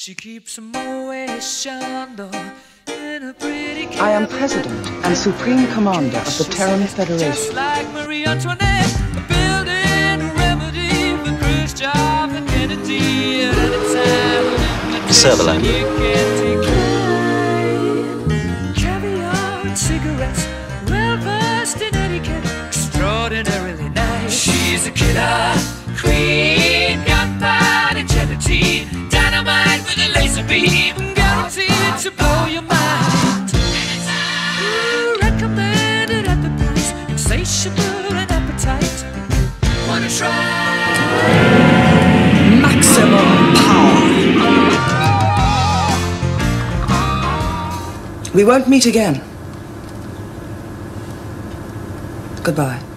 She keeps a Moet Chandon in a pretty cabin. I am President and Supreme Commander of the Terran Federation. Just like Marie Antoinette, building a remedy for Khrushchev and Kennedy at any time. Servalan. Caviar and cigarettes, well versed in etiquette, extraordinarily nice. She's a killer queen, gunpowder gelatine, dynamite with a laser beam, guaranteed to blow your mind. Recommended at the price, insatiable and appetite. Wanna try? Maximum power. We won't meet again. Goodbye.